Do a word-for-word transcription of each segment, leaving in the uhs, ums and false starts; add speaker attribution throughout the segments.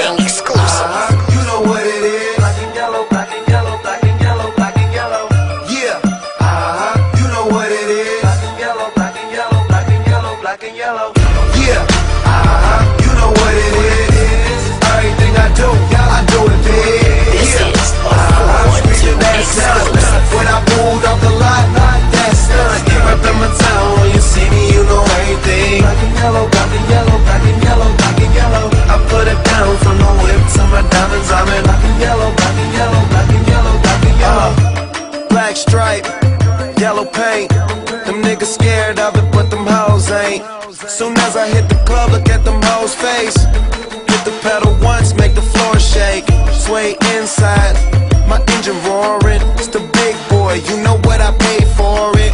Speaker 1: Gang exclusive.
Speaker 2: Uh-huh. You know what it is. Black and yellow, black and yellow, black and yellow, black and yellow. Yeah. Uh-huh. You know what it is. Black and yellow, black and yellow, black and yellow, black and yellow. Yeah. Uh-huh. You know what it is. Everything I do, I do it big.
Speaker 1: This
Speaker 2: yeah.
Speaker 1: is a
Speaker 2: uh-huh.
Speaker 1: four one two
Speaker 2: exclusive. When I pulled off the lot, that's done. Reppin' my town, when you see me, you know everything. Black and yellow, black and yellow, black and yellow, black and yellow. I put it down from the whip to my diamonds. I'm in black and yellow, black and yellow, black and yellow, black and yellow. Uh, black stripe, yellow paint. Them niggas scared of it, but them hoes ain't. Soon as I hit the club, look at them hoes' face. Hit the pedal once, make the floor shake. Sway inside, my engine roaring. It's the big boy, you know what I paid for it.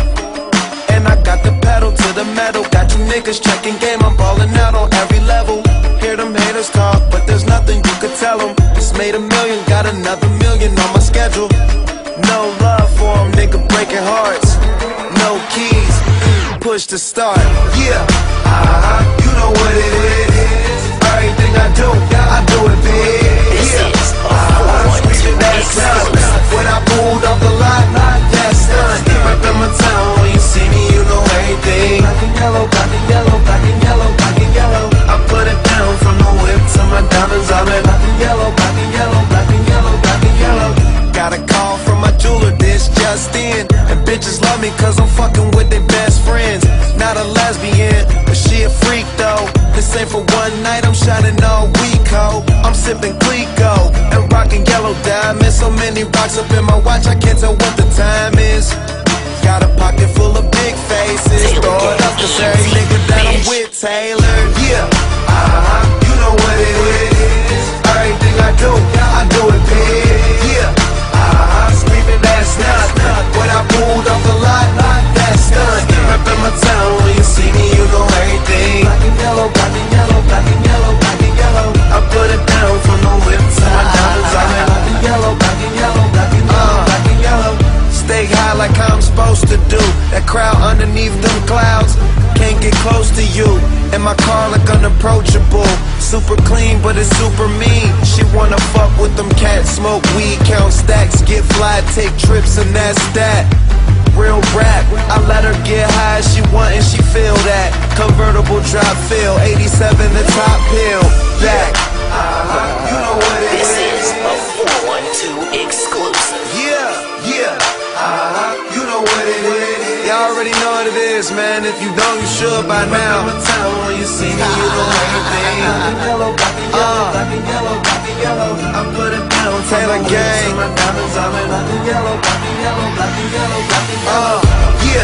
Speaker 2: And I got the pedal to the metal. Got you niggas checking game, I'm ballin' out on every level. Hear them haters talk, but there's nothing you could tell them. Just made a million, got another million on my schedule. No love for them, nigga breaking hearts. No keys, push to start. Yeah, uh-huh, you know what it is. Everything I do, I do it big. Yeah, uh-huh, screaming that sound. When I pulled off the lot, that's done. Reppin' my town, when you see me, you know everything. Black and yellow, black and yellow, black and yellow, black and yellow. I put it down from the whip to my diamonds. I'm in black and yellow, black and yellow, black and yellow, black and yellow. Got a call from my jeweler, this just in. And bitches love me cause I'm fucking with their best friends. Not a lesbian, but she a freak though. This ain't for one night, I'm shining all week, ho. I'm sipping Clico and rocking yellow diamonds. So many rocks up in my watch, I can't tell what the time is. Got a pocket full of big faces. Throw it up to every nigga that I'm with, Taylor. Yeah, uh-huh, you know what it is. Everything I do, I do it big. Yeah, uh-huh, screaming that's not. When I pulled off the lot, that's done. Reppin' my town, when you see me, you know everything. Black and yellow, black and yellow, black and yellow, black and yellow. I put it down from the whip to my diamonds. I'm in black and yellow, black and yellow, black and yellow, black and yellow. Stay high like I'm supposed to do. That crowd underneath them clouds can't get close to you. And my car look unapproachable. Super clean, but it's super mean. She wanna fuck with them cats, smoke weed, count stacks, get fly, take trips, and that's that. Real rap, I let her get high, she want and she feel that. Convertible drop feel, eighty-seven the top hill, back. Uh-huh, you know what it
Speaker 1: This
Speaker 2: is.
Speaker 1: is a four one two exclusive.
Speaker 2: Yeah, yeah, uh-huh, you know what it is. Y'all already know what it is, man. If you don't, you should by now. Remember time when you see me, you know everything. Black and yellow, black and yellow, black and yellow, black and yellow. I put it down, Taylor gang. My diamonds, I'm in black and yellow, black and yellow, black and yellow, black and yellow. Yeah,